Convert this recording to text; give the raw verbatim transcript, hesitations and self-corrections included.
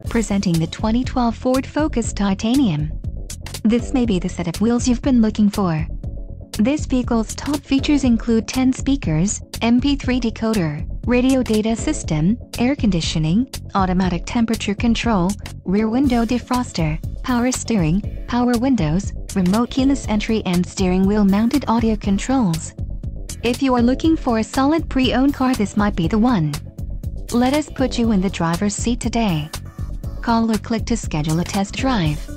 Presenting the twenty twelve Ford Focus Titanium. This may be the set of wheels you've been looking for. This vehicle's top features include ten speakers, M P three decoder, radio data system, air conditioning, automatic temperature control, rear window defroster, power steering, power windows, remote keyless entry and steering wheel mounted audio controls. If you are looking for a solid pre-owned car, this might be the one. Let us put you in the driver's seat today. Call or click to schedule a test drive.